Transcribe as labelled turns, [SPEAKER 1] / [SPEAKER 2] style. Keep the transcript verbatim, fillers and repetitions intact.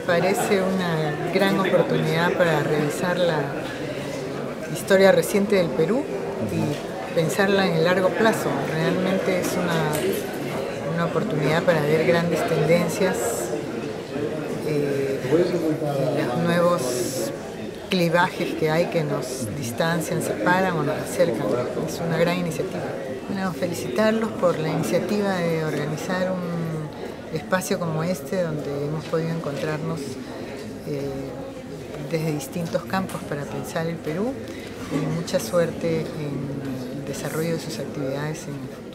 [SPEAKER 1] parece una gran oportunidad para revisar la historia reciente del Perú y pensarla en el largo plazo. Realmente es una, una oportunidad para ver grandes tendencias, eh, los nuevos clivajes que hay que nos distancian, separan o nos acercan. Es una gran iniciativa. Bueno, felicitarlos por la iniciativa de organizar un espacio como este, donde hemos podido encontrarnos eh, desde distintos campos para pensar el Perú, y mucha suerte en el desarrollo de sus actividades en el futuro.